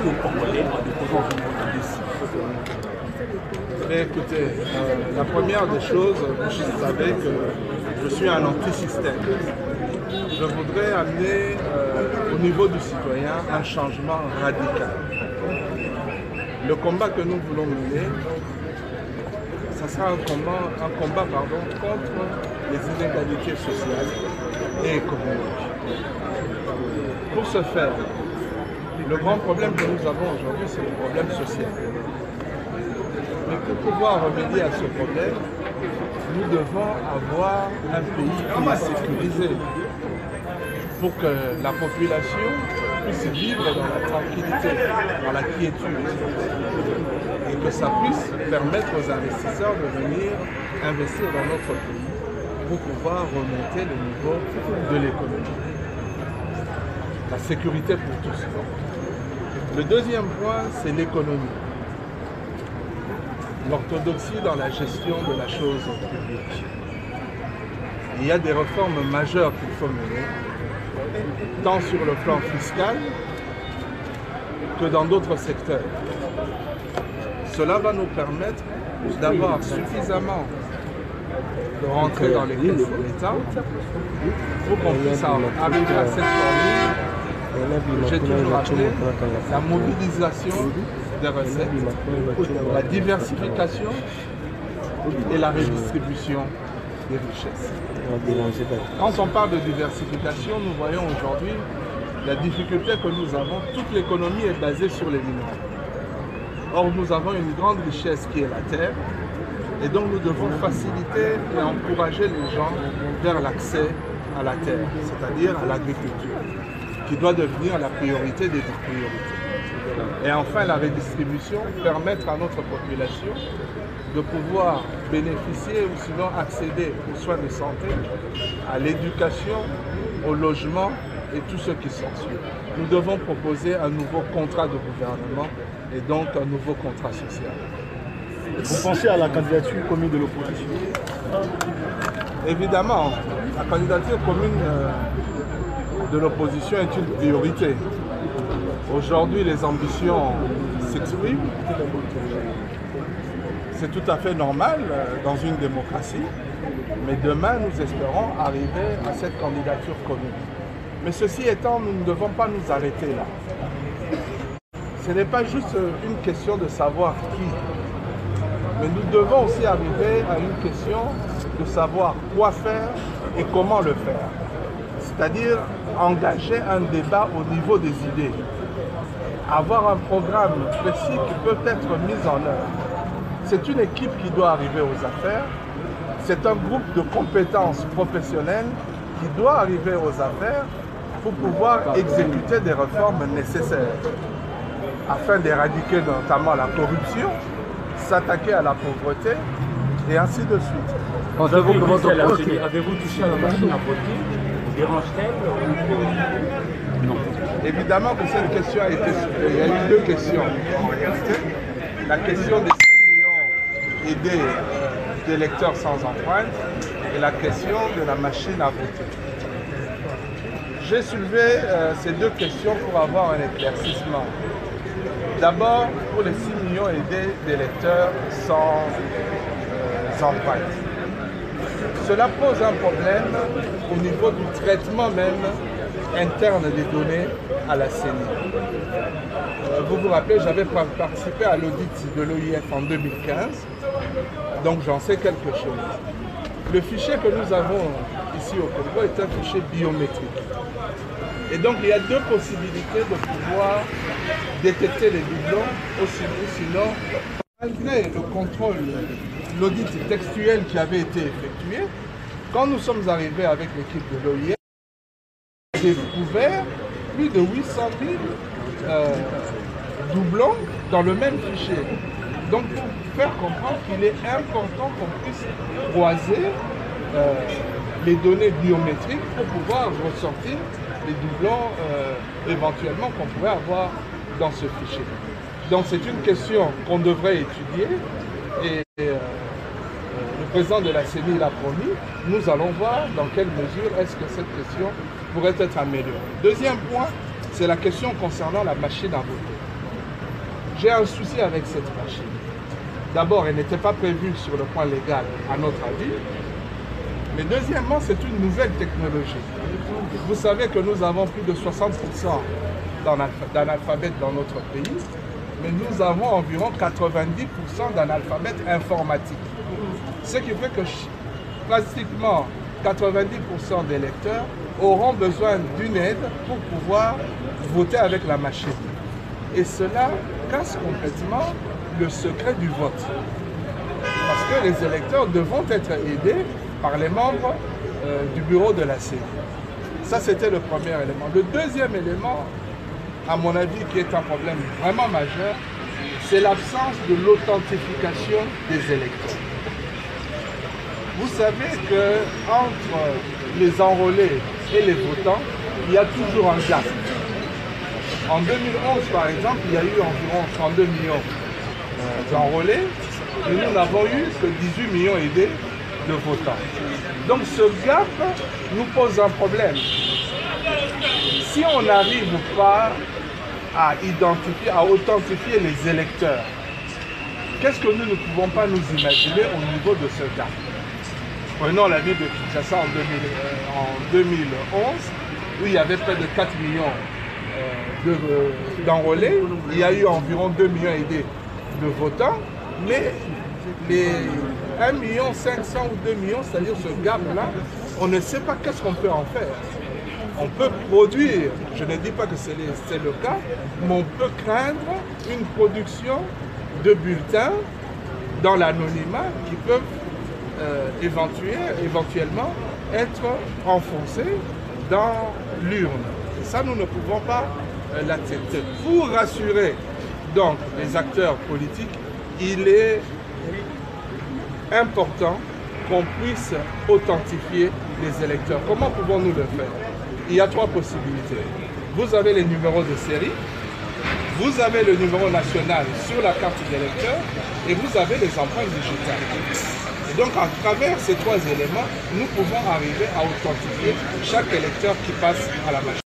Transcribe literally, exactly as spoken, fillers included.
expliquer aux Congolais en déposant votre candidature? Mais écoutez, euh, la première des choses, vous savez que je suis un anti-système. Je voudrais amener euh, au niveau du citoyen un changement radical. Le combat que nous voulons mener, ça sera un combat, un combat pardon, contre les inégalités sociales et économiques. Pour ce faire, le grand problème que nous avons aujourd'hui, c'est le problème social. Mais pour pouvoir remédier à ce problème, nous devons avoir un pays qui est sécurisé pour que la population puisse vivre dans la tranquillité, dans la quiétude, et que ça puisse permettre aux investisseurs de venir investir dans notre pays pour pouvoir remonter le niveau de l'économie. La sécurité pour tous. Le deuxième point, c'est l'économie. L'orthodoxie dans la gestion de la chose publique. Il y a des réformes majeures qu'il faut mener, tant sur le plan fiscal que dans d'autres secteurs. Cela va nous permettre d'avoir suffisamment de rentrer dans les caisses de l'État pour qu'on puisse arriver à cette formule. J'ai toujours appelé la mobilisation des recettes, la diversification et la redistribution des richesses. Quand on parle de diversification, nous voyons aujourd'hui la difficulté que nous avons. Toute l'économie est basée sur les minéraux. Or, nous avons une grande richesse qui est la terre, et donc nous devons faciliter et encourager les gens vers l'accès à la terre, c'est-à-dire à, à l'agriculture, qui doit devenir la priorité des priorités. Et enfin, la redistribution, permettre à notre population de pouvoir bénéficier ou sinon accéder aux soins de santé, à l'éducation, au logement et tout ce qui s'ensuit. Nous devons proposer un nouveau contrat de gouvernement et donc un nouveau contrat social. Vous pensez à la candidature commune de l'opposition? Évidemment, la candidature commune de l'opposition est une priorité. Aujourd'hui, les ambitions s'expriment. C'est tout à fait normal dans une démocratie. Mais demain, nous espérons arriver à cette candidature commune. Mais ceci étant, nous ne devons pas nous arrêter là. Ce n'est pas juste une question de savoir qui. Mais nous devons aussi arriver à une question de savoir quoi faire et comment le faire. C'est-à-dire engager un débat au niveau des idées. Avoir un programme précis qui peut être mis en œuvre. C'est une équipe qui doit arriver aux affaires. C'est un groupe de compétences professionnelles qui doit arriver aux affaires pour pouvoir exécuter des réformes nécessaires afin d'éradiquer notamment la corruption, s'attaquer à la pauvreté et ainsi de suite. Avez-vous touché, avez-vous touché à la machine à voter? Dérange-t-elle? Non. Évidemment que cette question a été soulevée. Il y a eu deux questions en réalité. La question des six millions aidés d'électeurs sans empreinte et la question de la machine à voter. J'ai soulevé euh, ces deux questions pour avoir un éclaircissement. D'abord, pour les six millions aidés d'électeurs sans euh, empreinte. Cela pose un problème au niveau du traitement même interne des données à la C E N I. Euh, vous vous rappelez, j'avais participé à l'audit de l'O I F en deux mille quinze, donc j'en sais quelque chose. Le fichier que nous avons ici au Congo est un fichier biométrique. Et donc il y a deux possibilités de pouvoir détecter les doublons, aussi sinon, malgré le contrôle, l'audit textuel qui avait été effectué, quand nous sommes arrivés avec l'équipe de l'O I F, j'ai découvert plus de huit cent mille euh, doublons dans le même fichier. Donc pour faire comprendre qu'il est important qu'on puisse croiser euh, les données biométriques pour pouvoir ressortir les doublons euh, éventuellement qu'on pourrait avoir dans ce fichier. Donc c'est une question qu'on devrait étudier et euh, le président de la C E N I l'a promis. Nous allons voir dans quelle mesure est-ce que cette question pourrait être améliorée. Deuxième point, c'est la question concernant la machine à voter. j'ai un souci avec cette machine. D'abord, elle n'était pas prévue sur le plan légal, à notre avis. Mais deuxièmement, c'est une nouvelle technologie. Vous savez que nous avons plus de soixante pour cent d'analphabètes dans notre pays, mais nous avons environ quatre-vingt-dix pour cent d'analphabètes informatiques. Ce qui fait que pratiquement quatre-vingt-dix pour cent des électeurs auront besoin d'une aide pour pouvoir voter avec la machine. Et cela casse complètement le secret du vote. Parce que les électeurs devront être aidés par les membres euh, du bureau de la C E I. Ça, c'était le premier élément. Le deuxième élément, à mon avis, qui est un problème vraiment majeur, c'est l'absence de l'authentification des électeurs. Vous savez qu'entre les enrôlés et les votants, il y a toujours un gap. En deux mille onze, par exemple, il y a eu environ trente-deux millions d'enrôlés, et nous n'avons eu que dix-huit millions aidés de votants. Donc ce gap nous pose un problème. Si on n'arrive pas à identifier, à authentifier les électeurs, qu'est-ce que nous ne pouvons pas nous imaginer au niveau de ce gap? Prenons la ville de Kinshasa en deux mille onze, où il y avait près de quatre millions d'enrôlés, il y a eu environ deux millions aidés de votants, mais les un million cinq cents ou deux millions, c'est-à-dire ce gap-là, on ne sait pas qu'est-ce qu'on peut en faire. On peut produire, je ne dis pas que c'est le cas, mais on peut craindre une production de bulletins dans l'anonymat qui peuvent euh, éventuellement être enfoncés dans l'urne. Et ça, nous ne pouvons pas euh, l'accepter. Pour rassurer donc les acteurs politiques, il est important qu'on puisse authentifier les électeurs. Comment pouvons-nous le faire? Il y a trois possibilités. Vous avez les numéros de série, vous avez le numéro national sur la carte d'électeur et vous avez les empreintes digitales. Et donc, à travers ces trois éléments, nous pouvons arriver à authentifier chaque électeur qui passe à la machine.